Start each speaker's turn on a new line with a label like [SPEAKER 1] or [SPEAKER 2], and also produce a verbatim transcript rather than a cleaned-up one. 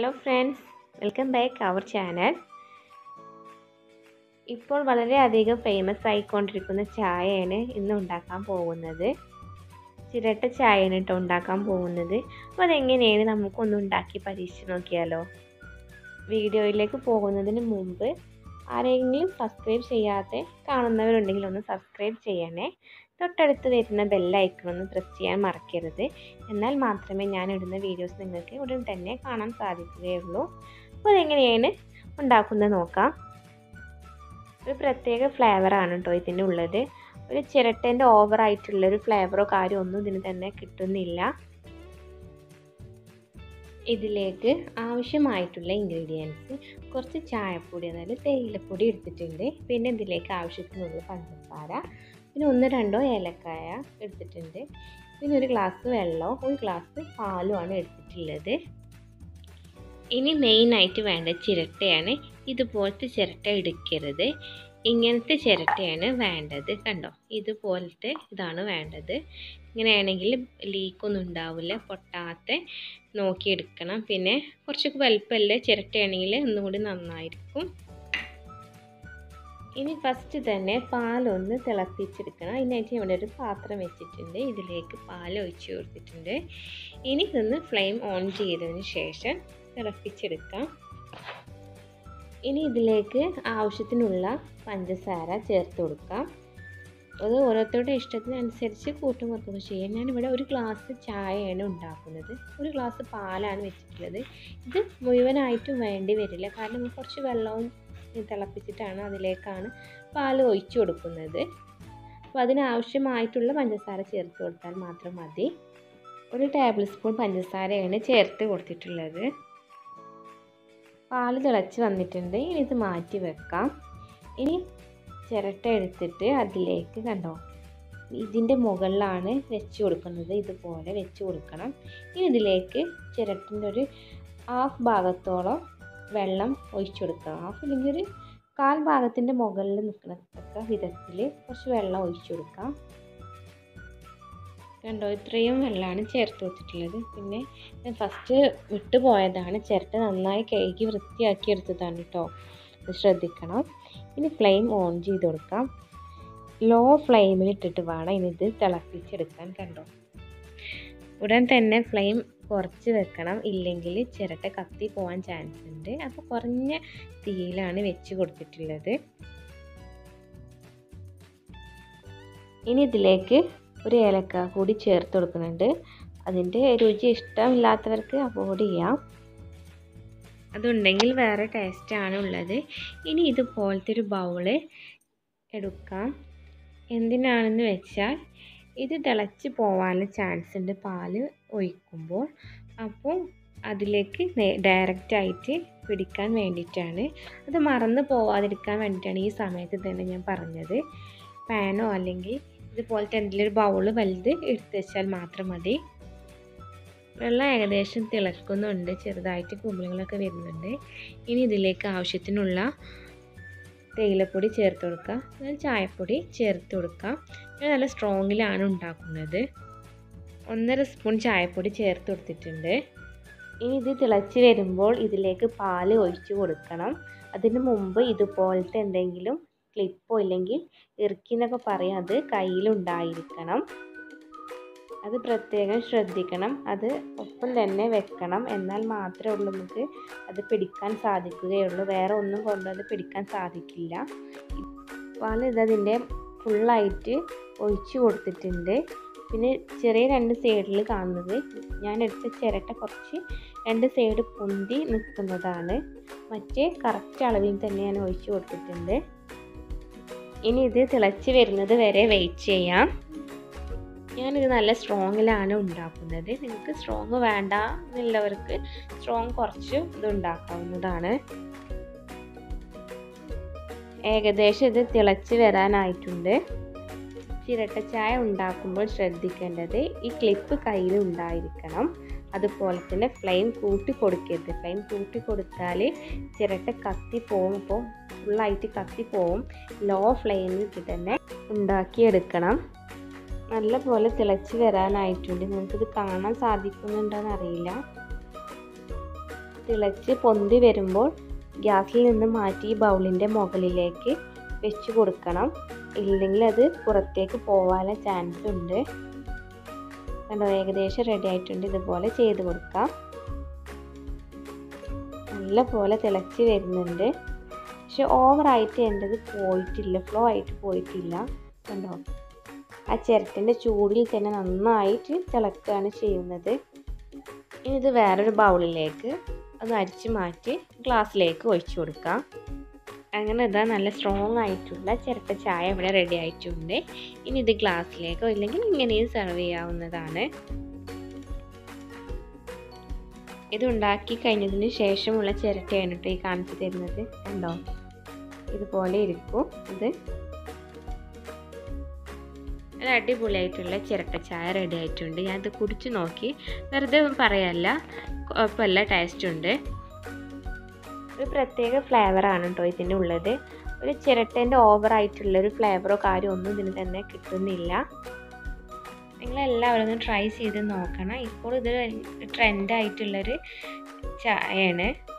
[SPEAKER 1] Hello friends, welcome back our channel. ഇപ്പോൾ വളരെയധികം famous ആയിക്കൊണ്ടിരിക്കുന്ന ചായയാണ് ഇന്ന് ഉണ്ടാക്കാൻ പോകുന്നത്. ചിരട്ട ചായയാണ് കേട്ടോ ഉണ്ടാക്കാൻ പോകുന്നത്. അപ്പോൾ അതെങ്ങനെയാണ് നമുക്കൊന്ന് ഉണ്ടാക്കി പരീക്ഷിച്ച് നോക്കിയാലോ. വീഡിയോയിലേക്ക് പോകുന്നതിന് മുമ്പ് ആരെങ്കിലും സബ്സ്ക്രൈബ് ചെയ്യാതെ കാണുന്നവരുണ്ടെങ്കിൽ ഒന്ന് സബ്സ്ക്രൈബ് ചെയ്യണേ. തൊട്ടടുത്ത് വരുന്ന ബെല്ലൈക്കൺ ഒന്ന് പ്രസ് ചെയ്യാൻ മറക്കരുത്. എന്നാൽ മാത്രമേ ഞാൻ ഇടുന്ന വീഡിയോസ് നിങ്ങൾക്ക് ഉടൻ തന്നെ കാണാൻ സാധിക്കുകയുള്ളൂ. അപ്പോൾ അതെങ്ങനെയാണ് ഉണ്ടാക്കുന്നത് നോക്കാം. ഒരു പ്രത്യേക ഫ്ലേവറാണ് കേട്ടോ ഇതിൻ്റെ ഉള്ളത്. ഒരു ചിരട്ടേൻ്റെ ഓവറായിട്ടുള്ളൊരു ഫ്ലേവറോ കാര്യമോ ഒന്നും ഇതിന് തന്നെ കിട്ടുന്നില്ല. ഇതിലേക്ക് ആവശ്യമായിട്ടുള്ള ഇൻഗ്രീഡിയൻസ് കുറച്ച് ചായപ്പൊടി, അതായത് തേയിലപ്പൊടി എടുത്തിട്ടുണ്ട്. പിന്നെ ഇതിലേക്ക് ആവശ്യത്തിനുള്ള പഞ്ചസാര, പിന്നെ ഒന്ന് രണ്ടോ ഏലക്കായ എടുത്തിട്ടുണ്ട്. പിന്നെ ഒരു ഗ്ലാസ് വെള്ളവും ഒരു ഗ്ലാസ് പാലുമാണ് എടുത്തിട്ടുള്ളത്. ഇനി മെയിനായിട്ട് വേണ്ട ചിരട്ടയാണ്. ഇതുപോലത്തെ ചിരട്ട എടുക്കരുത്, ഇങ്ങനത്തെ ചിരട്ടയാണ് വേണ്ടത്. കണ്ടോ, ഇതുപോലത്തെ ഇതാണ് വേണ്ടത്. ഇങ്ങനെയാണെങ്കിൽ ലീക്കൊന്നും ഉണ്ടാവില്ല, പൊട്ടാത്ത നോക്കിയെടുക്കണം. പിന്നെ കുറച്ചൊക്കെ വലുപ്പമല്ല ചിരട്ടയാണെങ്കിൽ ഒന്നും കൂടി നന്നായിരിക്കും. ഇനി ഫസ്റ്റ് തന്നെ പാലൊന്ന് തിളപ്പിച്ചെടുക്കണം. അതിനായിട്ട് ഇവിടെ ഒരു പാത്രം വെച്ചിട്ടുണ്ട്. ഇതിലേക്ക് പാൽ ഒഴിച്ച് കൊടുത്തിട്ടുണ്ട്. ഇനി ഇതൊന്ന് ഫ്ലെയിം ഓൺ ചെയ്തതിന് ശേഷം തിളപ്പിച്ചെടുക്കാം. ഇനി ഇതിലേക്ക് ആവശ്യത്തിനുള്ള പഞ്ചസാര ചേർത്ത് കൊടുക്കാം. അത് ഓരോരുത്തരുടെ ഇഷ്ടത്തിനനുസരിച്ച് കൂട്ടും കുറക്കുകയും ചെയ്യാം. ഞാനിവിടെ ഒരു ഗ്ലാസ് ചായയാണ് ഉണ്ടാക്കുന്നത്, ഒരു ഗ്ലാസ് പാലാണ് വെച്ചിട്ടുള്ളത്. ഇത് മുഴുവനായിട്ടും വേണ്ടി വരില്ല, കാരണം കുറച്ച് വെള്ളവും തിളപ്പിച്ചിട്ടാണ് അതിലേക്കാണ് പാൽ ഒഴിച്ചു കൊടുക്കുന്നത്. അപ്പോൾ അതിനാവശ്യമായിട്ടുള്ള പഞ്ചസാര ചേർത്ത് കൊടുത്താൽ മാത്രം മതി. ഒരു ടേബിൾ സ്പൂൺ പഞ്ചസാരയാണ് ചേർത്ത് കൊടുത്തിട്ടുള്ളത്. പാൽ തിളച്ച് വന്നിട്ടുണ്ട്. ഇനി ഇത് മാറ്റി വെക്കാം. ഇനി ചിരട്ട എടുത്തിട്ട് അതിലേക്ക്, കണ്ടോ, ഇതിൻ്റെ മുകളിലാണ് വെച്ച് കൊടുക്കുന്നത്. ഇതുപോലെ വെച്ച് കൊടുക്കണം. ഇനി ഇതിലേക്ക് ചിരട്ടിൻ്റെ ഒരു ഹാഫ് ഭാഗത്തോളം വെള്ളം ഒഴിച്ചു കൊടുക്കുക. ഹാഫ് ഇല്ലെങ്കിൽ ഒരു കാൽ ഭാഗത്തിൻ്റെ മുകളിൽ നിൽക്കത്തക്ക വിധത്തിൽ കുറച്ച് വെള്ളം ഒഴിച്ചു കൊടുക്കാം. കണ്ടോ, ഇത്രയും വെള്ളമാണ് ചേർത്ത് വെച്ചിട്ടുള്ളത്. പിന്നെ ഫസ്റ്റ് വിട്ടു പോയതാണ്, ചിരട്ട നന്നായി കഴുകി വൃത്തിയാക്കി എടുത്തതാണ് കേട്ടോ, ശ്രദ്ധിക്കണം. ഇനി ഫ്ലെയിം ഓൺ ചെയ്ത് കൊടുക്കാം. ലോ ഫ്ലെയിമിൽ ഇട്ടിട്ട് വേണം ഇനി ഇത് തിളപ്പിച്ചെടുക്കാൻ. കണ്ടോ, ഉടൻ തന്നെ ഫ്ലെയിം കുറച്ച് വെക്കണം, ഇല്ലെങ്കിൽ ചിരട്ട കത്തി പോകാൻ ചാൻസ് ഉണ്ട്. അപ്പോൾ കുറഞ്ഞ തീയിലാണ് വെച്ച് കൊടുത്തിട്ടുള്ളത്. ഇനി ഇതിലേക്ക് ഒരു ഏലക്ക കൂടി ചേർത്ത് കൊടുക്കുന്നുണ്ട്. അതിൻ്റെ രുചി ഇഷ്ടമില്ലാത്തവർക്ക് അവോയ്ഡ് ചെയ്യാം, അതുണ്ടെങ്കിൽ വേറെ ടേസ്റ്റാണ് ഉള്ളത്. ഇനി ഇതുപോലത്തെ ഒരു ബൗള് എടുക്കാം. എന്തിനാണെന്ന് വെച്ചാൽ ഇത് തിളച്ച് പോകാനുള്ള ചാൻസ് ഉണ്ട് പാല് ഒഴിക്കുമ്പോൾ. അപ്പോൾ അതിലേക്ക് ഡയറക്റ്റായിട്ട് പിടിക്കാൻ വേണ്ടിയിട്ടാണ്, അത് മറന്ന് പോവാതിരിക്കാൻ വേണ്ടിയിട്ടാണ് ഈ സമയത്ത് തന്നെ ഞാൻ പറഞ്ഞത്. പാനോ അല്ലെങ്കിൽ ഇതുപോലത്തെ എന്തെങ്കിലും ഒരു ബൗള് വലുത് എടുത്ത് വെച്ചാൽ മാത്രം മതി. വെള്ളം ഏകദേശം തിളക്കുന്നുണ്ട്, ചെറുതായിട്ട് കുമിളകളൊക്കെ വരുന്നുണ്ട്. ഇനി ഇതിലേക്ക് ആവശ്യത്തിനുള്ള തേയിലപ്പൊടി ചേർത്ത് കൊടുക്കുക, അതായത് ചായപ്പൊടി ചേർത്ത് കൊടുക്കുക. ഞാൻ നല്ല സ്ട്രോങ്ങിലാണ് ഉണ്ടാക്കുന്നത്. ഒന്നര സ്പൂൺ ചായപ്പൊടി ചേർത്ത് കൊടുത്തിട്ടുണ്ട്. ഇനി ഇത് തിളച്ച് വരുമ്പോൾ ഇതിലേക്ക് പാൽ ഒഴിച്ച് കൊടുക്കണം. അതിന് മുമ്പ് ഇതുപോലത്തെ എന്തെങ്കിലും ക്ലിപ്പോ ഇല്ലെങ്കിൽ ഇറുക്കി എന്നൊക്കെ പറയാം, അത് കയ്യിലുണ്ടായിരിക്കണം. അത് പ്രത്യേകം ശ്രദ്ധിക്കണം. അത് ഒപ്പം തന്നെ വെക്കണം, എന്നാൽ മാത്രമേ ഉള്ളൂ നമുക്ക് അത് പിടിക്കാൻ സാധിക്കുകയുള്ളൂ. വേറെ ഒന്നും കൊണ്ട് അത് പിടിക്കാൻ സാധിക്കില്ല. പാൽ ഇതതിൻ്റെ ഫുള്ളായിട്ട് ഒഴിച്ച് കൊടുത്തിട്ടുണ്ട്. പിന്നെ ചെറിയ രണ്ട് സൈഡിൽ കാണുന്നത് ഞാൻ എടുത്ത ചിരട്ട കുറച്ച് രണ്ട് സൈഡ് പൊന്തി നിൽക്കുന്നതാണ്. മറ്റേ കറക്റ്റ് അളവിൽ തന്നെ ഞാൻ ഒഴിച്ച് കൊടുത്തിട്ടുണ്ട്. ഇനി ഇത് തിളച്ച് വരുന്നത് വരെ വെയിറ്റ് ചെയ്യാം. ഞാനിത് നല്ല സ്ട്രോങ്ങിലാണ് ഉണ്ടാക്കുന്നത്. നിങ്ങൾക്ക് സ്ട്രോങ് വേണ്ട എന്നുള്ളവർക്ക് സ്ട്രോങ് കുറച്ച് ഇത് ഉണ്ടാക്കാവുന്നതാണ്. ഏകദേശം ഇത് തിളച്ച് വരാനായിട്ടുണ്ട്. ചിരട്ട ചായ ഉണ്ടാക്കുമ്പോൾ ശ്രദ്ധിക്കേണ്ടത് ഈ ക്ലിപ്പ് കയ്യിൽ ഉണ്ടായിരിക്കണം. അതുപോലെ തന്നെ ഫ്ലെയിം കൂട്ടി കൊടുക്കരുത്. ഫ്ലെയിം കൂട്ടി കൊടുത്താൽ ചിരട്ട കത്തി പോകും, അപ്പോൾ ഫുള്ളായിട്ട് കത്തി പോവും. ലോ ഫ്ലെയിമിൽ തന്നെ ഉണ്ടാക്കിയെടുക്കണം. നല്ല പോലെ തിളച്ച് വരാനായിട്ടുണ്ട്. നിങ്ങൾക്കിത് കാണാൻ സാധിക്കുന്നുണ്ടോയെന്ന് അറിയില്ല. തിളച്ച് പൊന്തി വരുമ്പോൾ ഗ്യാസിൽ നിന്ന് മാറ്റി ബൗളിൻ്റെ മുകളിലേക്ക് വെച്ച് കൊടുക്കണം. ഇല്ലെങ്കിൽ അത് പുറത്തേക്ക് പോകാനുള്ള ചാൻസ് ഉണ്ട്. കണ്ടോ, ഏകദേശം റെഡി ആയിട്ടുണ്ട്. ഇതുപോലെ ചെയ്ത് കൊടുക്കാം. നല്ല പോലെ തിളച്ച് വരുന്നുണ്ട്. പക്ഷെ ഓവറായിട്ട് എൻ്റെത് പോയിട്ടില്ല, ഫ്ലോ ആയിട്ട് പോയിട്ടില്ല. കണ്ടോ, ആ ചിരട്ടിൻ്റെ ചൂടിൽ തന്നെ നന്നായിട്ട് തിളക്കുകയാണ് ചെയ്യുന്നത്. ഇനി ഇത് വേറൊരു ബൗളിലേക്ക് ഒന്ന് അരിച്ച് മാറ്റി ഗ്ലാസ്സിലേക്ക് ഒഴിച്ചു കൊടുക്കാം. അങ്ങനെ ഇതാ നല്ല സ്ട്രോങ് ആയിട്ടുള്ള ചിരട്ട ചായ ഇവിടെ റെഡി ആയിട്ടുണ്ട്. ഇനി ഇത് ഗ്ലാസ്സിലേക്കോ ഇല്ലെങ്കിൽ ഇങ്ങനെയും സെർവ് ചെയ്യാവുന്നതാണ്. ഇത് ഉണ്ടാക്കി കഴിഞ്ഞതിന് ശേഷമുള്ള ചിരട്ടയാണ് കേട്ടോ ഈ കാണിച്ചു തരുന്നത്. കണ്ടോ, ഇതുപോലെ ഇരിക്കും. ഇത് നല്ല അടിപൊളിയായിട്ടുള്ള ചിരട്ട ചായ റെഡി ആയിട്ടുണ്ട്. ഞാനിത് കുടിച്ച് നോക്കി, വെറുതെ പറയല്ല, കുഴപ്പമില്ല, ടേസ്റ്റ് ഉണ്ട്. ഒരു പ്രത്യേക ഫ്ലേവറാണ് കേട്ടോ ഇതിൻ്റെ ഉള്ളത്. ഒരു ചിരട്ടേൻ്റെ ഓവറായിട്ടുള്ളൊരു ഫ്ലേവറോ കാര്യമോ ഒന്നും ഇതിന് തന്നെ കിട്ടുന്നില്ല. നിങ്ങളെല്ലാവരും ഒന്ന് ട്രൈ ചെയ്ത് നോക്കണം. ഇപ്പോൾ ഇത് ട്രെൻഡായിട്ടുള്ളൊരു ചായയാണ്.